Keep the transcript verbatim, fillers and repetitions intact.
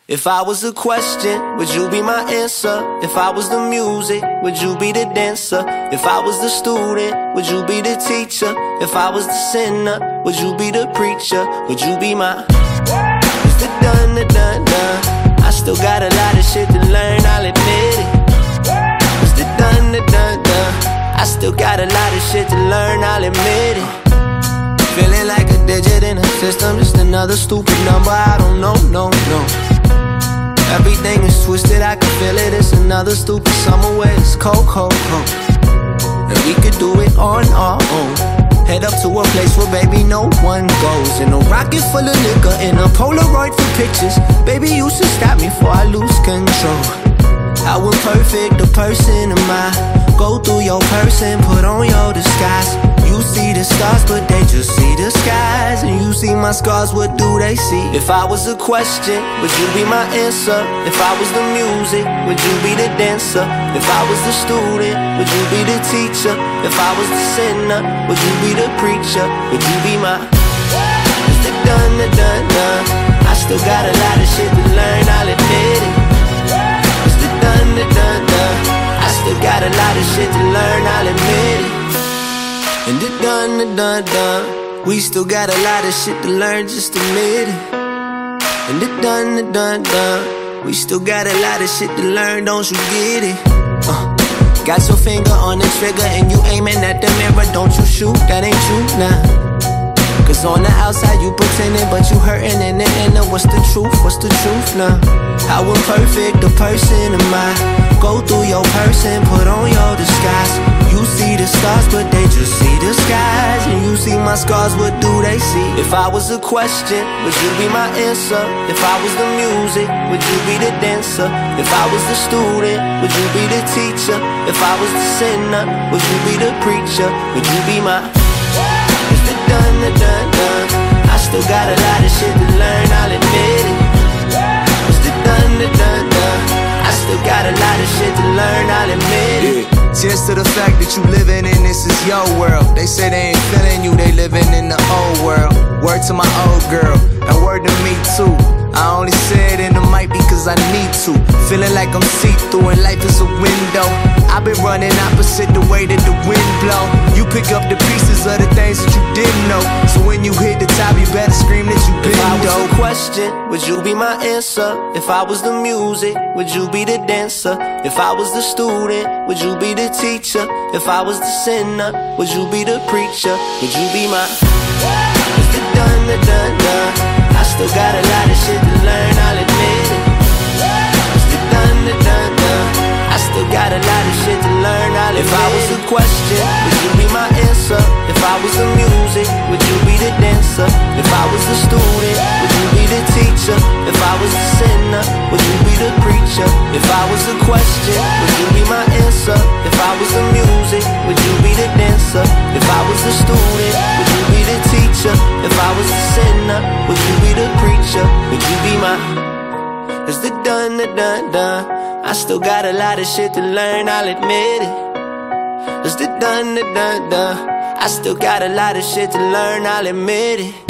If I was a question, would you be my answer? If I was the music, would you be the dancer? If I was the student, would you be the teacher? If I was the sinner, would you be the preacher? Would you be my It's the done, the done, done. I still got a lot of shit to learn, I'll admit it. It's the done, the done, done. I still got a lot of shit to learn, I'll admit it. Feeling like a digit in a system, just another stupid number, I don't know, no, no. Everything is twisted, I can feel it. It's another stupid summer where it's cold, cold, cold. And we could do it on our own. Head up to a place where baby no one goes. In a rocket full of liquor, in a Polaroid for pictures. Baby, you should stop me before I lose control. How imperfect a person am I? Go through your person, put on your disguise. You see the stars, but they just see the skies. And you see my scars, what do they see? If I was a question, would you be my answer? If I was the music, would you be the dancer? If I was the student, would you be the teacher? If I was the sinner, would you be the preacher? Would you be my It's the done, the done, done. I still got a lot of shit to learn, I'll admit it. It's the done, the done, done. I still got a lot of shit to learn, I'll admit it. And the done, the done, done. We still got a lot of shit to learn, just admit it. And the done, the done, done. We still got a lot of shit to learn, don't you get it? Uh, got your finger on the trigger and you aiming at the mirror, don't you shoot, that ain't you, nah. Cause on the outside you pretending, but you hurting in the inner. What's the truth, what's the truth now? How imperfect a person am I? Go through your person, put on your disguise. You see the stars, but they just see the skies. And you see my scars, what do they see? If I was a question, would you be my answer? If I was the music, would you be the dancer? If I was the student, would you be the teacher? If I was the sinner, would you be the preacher? Would you be my It's the done, the done, done. I still got a lot of shit to learn, I'll admit it. It's the done, the done, done. I still got a lot of shit to learn, I'll admit it. Yeah. Cheers to the fact that you living in this is your world. They say they ain't feeling you, they living in the old world. Word to my old girl, and word to me too. I only say it in the mic because I need to. Feeling like I'm see-through and life is a window. I've been running opposite the way that the wind blow. You pick up the pieces of the things that you didn't know. So when you hit the top, you better scream that you been If I was dope. a question, would you be my answer? If I was the music, would you be the dancer? If I was the student, would you be the teacher? If I was the sinner, would you be the preacher? Would you be my It's the done, the done, done. I still got a lot of shit to learn, I'll admit it. It's the done, the done, done. I still got a lot of shit to learn, I'll admit it. If I was a question, would you be my answer? If I was the music, would you be the dancer? If I was the student, would you be the teacher? If I was the sinner, would you be the preacher? If I was a question, would you be my answer? If I was the music, would you be the dancer? If I was the student, would you be the teacher? If I was the sinner, would you be the preacher? Would you be my It's the done, the done, done. I still got a lot of shit to learn, I'll admit it. It's the done, the done, done. I still got a lot of shit to learn, I'll admit it.